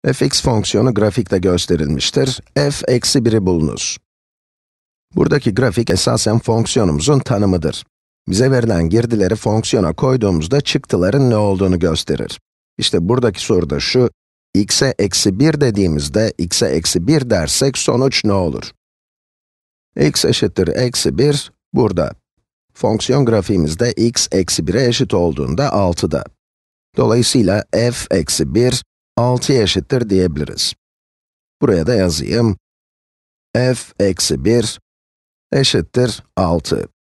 fx fonksiyonu grafikte gösterilmiştir. F eksi 1'i bulunuz. Buradaki grafik esasen fonksiyonumuzun tanımıdır. Bize verilen girdileri fonksiyona koyduğumuzda çıktıların ne olduğunu gösterir. İşte buradaki soru da şu, x'e eksi 1 dediğimizde, x'e eksi 1 dersek sonuç ne olur? X eşittir eksi 1, burada. Fonksiyon grafiğimizde x eksi 1'e eşit olduğunda 6'da. Dolayısıyla f eksi 1, 6'ya eşittir diyebiliriz. Buraya da yazayım. F eksi 1 eşittir 6.